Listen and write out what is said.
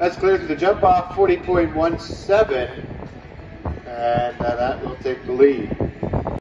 That's clear to the jump off, 40.17, and that will take the lead.